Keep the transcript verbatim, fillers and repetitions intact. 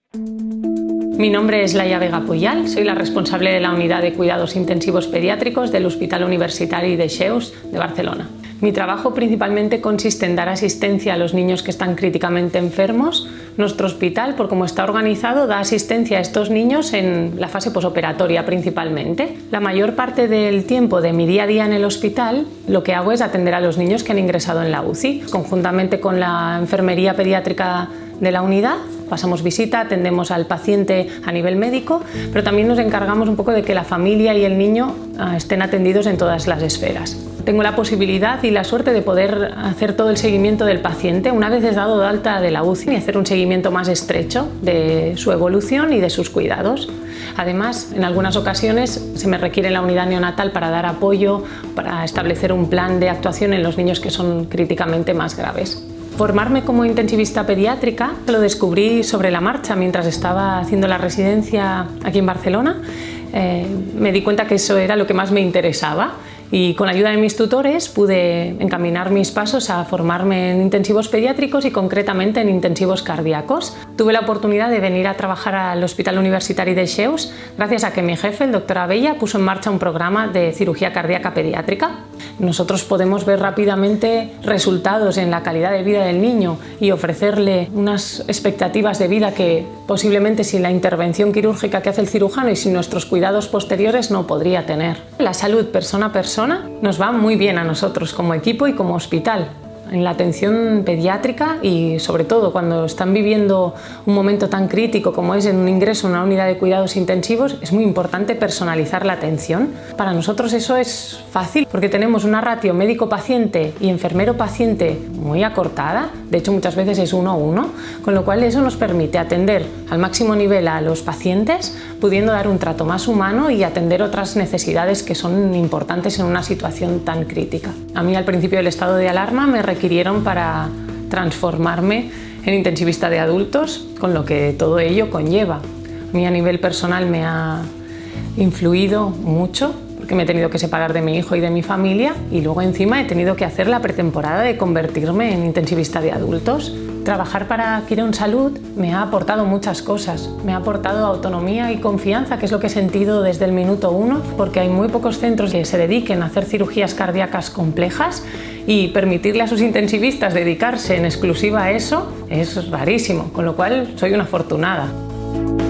Mi nombre es Laia Vega Puyal, soy la responsable de la Unidad de Cuidados Intensivos Pediátricos del Hospital Universitari Dexeus de Barcelona. Mi trabajo principalmente consiste en dar asistencia a los niños que están críticamente enfermos. Nuestro hospital, por cómo está organizado, da asistencia a estos niños en la fase posoperatoria principalmente. La mayor parte del tiempo de mi día a día en el hospital lo que hago es atender a los niños que han ingresado en la U C I. Conjuntamente con la enfermería pediátrica de la unidad, pasamos visita, atendemos al paciente a nivel médico, pero también nos encargamos un poco de que la familia y el niño uh, estén atendidos en todas las esferas. Tengo la posibilidad y la suerte de poder hacer todo el seguimiento del paciente una vez es dado de alta de la U C I y hacer un seguimiento más estrecho de su evolución y de sus cuidados. Además, en algunas ocasiones se me requiere la unidad neonatal para dar apoyo, para establecer un plan de actuación en los niños que son críticamente más graves. Formarme como intensivista pediátrica lo descubrí sobre la marcha mientras estaba haciendo la residencia aquí en Barcelona. Eh, me di cuenta que eso era lo que más me interesaba y con la ayuda de mis tutores pude encaminar mis pasos a formarme en intensivos pediátricos y concretamente en intensivos cardíacos. Tuve la oportunidad de venir a trabajar al Hospital Universitari Dexeus gracias a que mi jefe, el doctor Abella, puso en marcha un programa de cirugía cardíaca pediátrica. Nosotros podemos ver rápidamente resultados en la calidad de vida del niño y ofrecerle unas expectativas de vida que posiblemente sin la intervención quirúrgica que hace el cirujano y sin nuestros cuidados posteriores no podría tener. La salud persona a persona nos va muy bien a nosotros como equipo y como hospital. En la atención pediátrica y sobre todo cuando están viviendo un momento tan crítico como es en un ingreso en una unidad de cuidados intensivos, es muy importante personalizar la atención. Para nosotros eso es fácil porque tenemos una ratio médico-paciente y enfermero-paciente muy acortada, de hecho muchas veces es uno a uno, con lo cual eso nos permite atender al máximo nivel a los pacientes, pudiendo dar un trato más humano y atender otras necesidades que son importantes en una situación tan crítica. A mí al principio del estado de alarma me requirieron para transformarme en intensivista de adultos, con lo que todo ello conlleva. A mí a nivel personal me ha influido mucho, porque me he tenido que separar de mi hijo y de mi familia, y luego encima he tenido que hacer la pretemporada de convertirme en intensivista de adultos. Trabajar para Quirón Salud me ha aportado muchas cosas. Me ha aportado autonomía y confianza, que es lo que he sentido desde el minuto uno, porque hay muy pocos centros que se dediquen a hacer cirugías cardíacas complejas y permitirle a sus intensivistas dedicarse en exclusiva a eso es rarísimo, con lo cual soy una afortunada.